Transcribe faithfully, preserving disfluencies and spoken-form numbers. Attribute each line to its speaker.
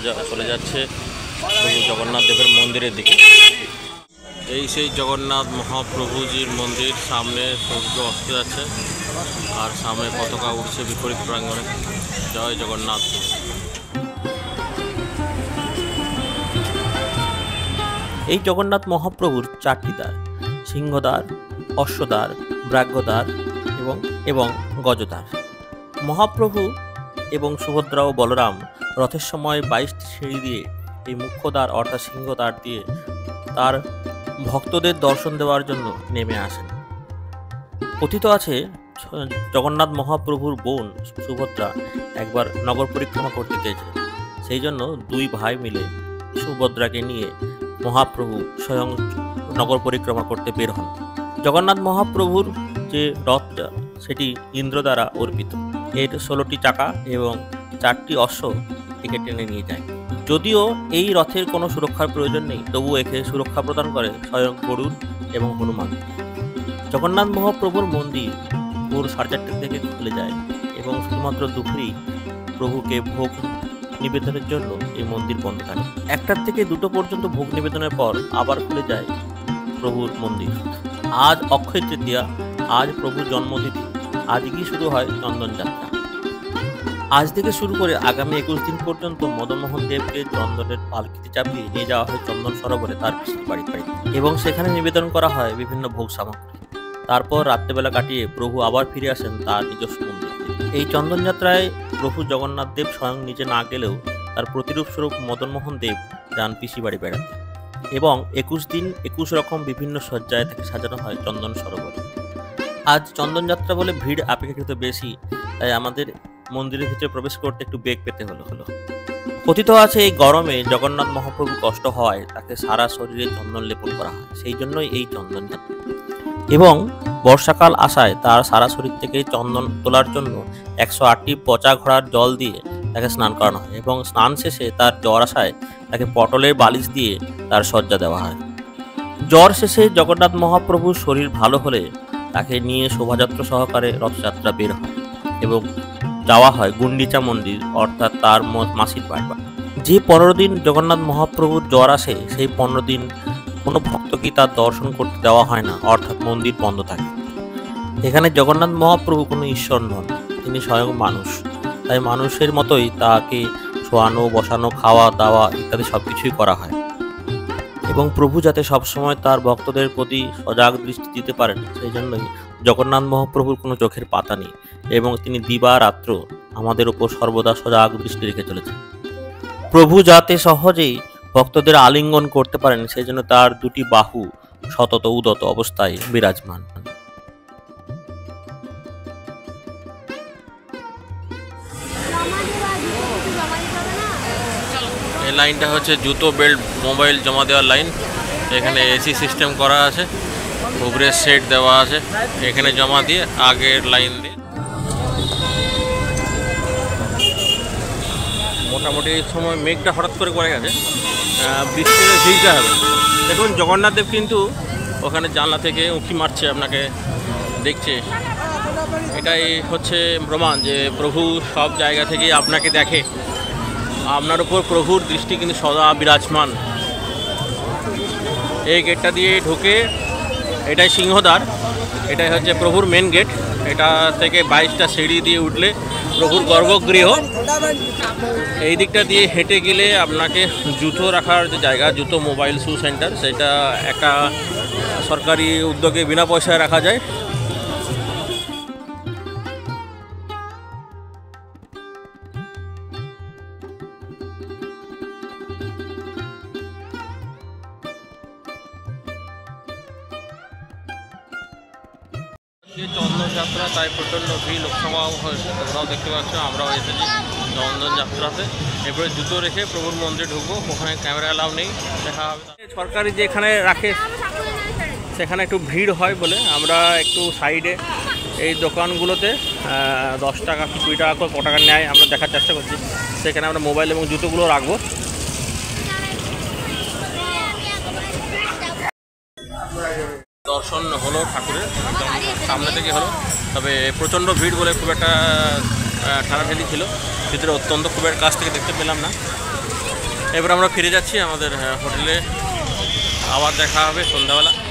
Speaker 1: চলে যাচ্ছে প্রভু জগন্নাথ দেবের মন্দিরের দিকে। এই সেই জগন্নাথ মহাপ্রভুজির মন্দির, সামনে সূর্য অস্ত যাচ্ছে আর সামনে পতাকা উঠছে বিপরীত প্রাঙ্গণে। জয় জগন্নাথ। এই জগন্নাথ মহাপ্রভুর চারটি দ্বার, সিংহদ্বার, অশ্বদ্বার, ব্রাহ্মদ্বার এবং এবং গজদ্বার। মহাপ্রভু এবং সুভদ্রা ও বলরাম রথের সময় বাইশটি সিঁড়ি দিয়ে এই মুখ্য দ্বার অর্থাৎ সিংহদ্বার দিয়ে তার ভক্তদের দর্শন দেওয়ার জন্য নেমে আসেন। কথিত আছে জগন্নাথ মহাপ্রভুর বোন সুভদ্রা একবার নগর পরিক্রমা করতে চেয়েছিলেন, সেই জন্য দুই ভাই মিলে সুভদ্রাকে নিয়ে মহাপ্রভু স্বয়ং নগর পরিক্রমা করতে বের হন। জগন্নাথ মহাপ্রভুর যে রথটা সেটি ইন্দ্র দ্বারা অর্পিত। এর ষোলোটি চাকা এবং চারটি অশ্ব একে টেনে নিয়ে যায়। যদিও এই রথের কোনো সুরক্ষার প্রয়োজন নেই, তবু একে সুরক্ষা প্রদান করে স্বয়ং গরুড় এবং হনুমান। জগন্নাথ মহাপ্রভুর মন্দির ভোর সাড়ে চারটের থেকে খুলে যায় এবং শুধুমাত্র দুপুরেই প্রভুকে ভোগ নিবেদনের জন্য এই মন্দির বন্ধ থাকে। একটার থেকে দুটো পর্যন্ত ভোগ নিবেদনের পর আবার খুলে যায় প্রভুর মন্দির। আজ অক্ষয় তৃতীয়া, আজ প্রভুর জন্মতিথি। আজকেই শুরু হয় চন্দন যাত্রা। আজ থেকে শুরু করে আগামী একুশ দিন পর্যন্ত মদনমোহন দেবকে চন্দনের পালকিতে চাপিয়ে নিয়ে যাওয়া হয় চন্দন সরোবরে তার পিসির বাড়ি বাড়িতে এবং সেখানে নিবেদন করা হয় বিভিন্ন ভোগ সামগ্রী। তারপর রাত্রেবেলা কাটিয়ে প্রভু আবার ফিরে আসেন তার নিজস্ব মন্দিরে। এই চন্দন যাত্রায় প্রভু জগন্নাথ দেব স্বয়ং নিজে না গেলেও তার প্রতিরূপ স্বরূপ মদনমোহন দেব যান পিসি বাড়ি বেড়াতে এবং একুশ দিন একুশ রকম বিভিন্ন সজ্জায় তাকে সাজানো হয় চন্দন সরোবরে। আজ চন্দন যাত্রা বলে ভিড় অপেক্ষাকৃত বেশি, তাই আমাদের মন্দিরের ভিতরে প্রবেশ করতে একটু বেগ পেতে হলো হলো কথিত আছে এই গরমে জগন্নাথ মহাপ্রভু কষ্ট হওয়ায় তাকে সারা শরীরে চন্দন লেপন করা হয়, সেই জন্যই এই চন্দন যাত্রা। এবং বর্ষাকাল আসায় তার সারা শরীর থেকে চন্দন তোলার জন্য একশো আটটি পচা ঘোড়ার জল দিয়ে তাকে স্নান করানো হয় এবং স্নান শেষে তার জ্বর আসায় তাকে পটলের বালিশ দিয়ে তার শয্যা দেওয়া হয়। জ্বর শেষে জগন্নাথ মহাপ্রভুর শরীর ভালো হলে তাকে নিয়ে শোভাযাত্রা সহকারে রথযাত্রা বের হয় এবং যাওয়া হয় গুন্ডিচা মন্দির অর্থাৎ তার মাসির বাড়ি। যে পনেরো দিন জগন্নাথ মহাপ্রভুর জ্বর আসে সেই পনেরো দিন কোনো ভক্তকে তার দর্শন করতে দেওয়া হয় না, অর্থাৎ মন্দির বন্ধ থাকে। এখানে জগন্নাথ মহাপ্রভু কোনো ঈশ্বর নন, তিনি স্বয়ং মানুষ, তাই মানুষের মতোই তাকে শোয়ানো, বসানো, খাওয়া দাওয়া ইত্যাদি সব কিছুই করা হয় এবং প্রভু যাতে সবসময় তার ভক্তদের প্রতি সজাগ দৃষ্টি দিতে পারেন সেই জন্যই জগন্নাথ মহাপ্রভুর কোনো চোখের পাতা নেই এবং তিনি দিবা রাত্র আমাদের ওপর সর্বদা সজাগ দৃষ্টি রেখে চলেছেন। প্রভু যাতে সহজেই ভক্তদের আলিঙ্গন করতে পারেন সেই জন্য তার দুটি বাহু সতত উদত অবস্থায় বিরাজমান। এই লাইনটা হচ্ছে জুতো, বেল্ট, মোবাইল জমা দেওয়ার লাইন। এখানে এসি সিস্টেম করা আছে, উপরে সেট দেওয়া আছে, এখানে জমা দিয়ে আগের লাইন দিয়ে মোটামুটি সময় মেঘটা হঠাৎ করে করে গেছে, বৃষ্টিতে ভিজতে হবে। দেখুন জগন্নাথ দেব কিন্তু ওখানে জানলা থেকে উঁকি মারছে, আপনাকে দেখছে। এটাই হচ্ছে প্রমাণ যে প্রভু সব জায়গা থেকেই আপনাকে দেখে, আপনার উপর প্রভুর দৃষ্টি কিন্তু সদা বিরাজমান। এই গেটটা দিয়ে ঢুকে, এটাই সিংহদ্বার, এটাই হচ্ছে প্রভুর মেন গেট। এটা থেকে বাইশটা সিঁড়ি দিয়ে উঠলে প্রভুর গর্ভগৃহ। এই দিকটা দিয়ে হেঁটে গেলে আপনাকে জুতো রাখার যে জায়গা, জুতো, মোবাইল, শু সেন্টার, সেটা একটা সরকারি উদ্যোগে বিনা পয়সায় রাখা যায়। চন্দন যাত্রা, তাই প্রচণ্ড ভিড়, লোকসভাও হয়েছে, তোমরাও দেখতে পাচ্ছ, আমরাও এসেছি চন্দন যাত্রাতে। এরপরে জুতো রেখে প্রভুর মন্দিরে ঢুকবো, ওখানে ক্যামেরা অ্যালাউ নেই, দেখা হবে। সরকারি যে এখানে রাখে সেখানে একটু ভিড় হয় বলে আমরা একটু সাইডে এই দোকানগুলোতে দশ টাকা কি কুড়ি টাকা করে ক টাকা নেয় আমরা দেখার চেষ্টা করছি, সেখানে আমরা মোবাইল এবং জুতোগুলো রাখবো। দর্শন হলো ঠাকুরের, একদম সামনে থেকে হলো, তবে প্রচণ্ড ভিড় বলে খুব একটা ঠেলাঠেলি ছিল, ভিতরে অত্যন্ত খুব একটা কাছ থেকে দেখতে পেলাম না। এবার আমরা ফিরে যাচ্ছি আমাদের হোটেলে, আবার দেখা হবে সন্ধ্যাবেলা।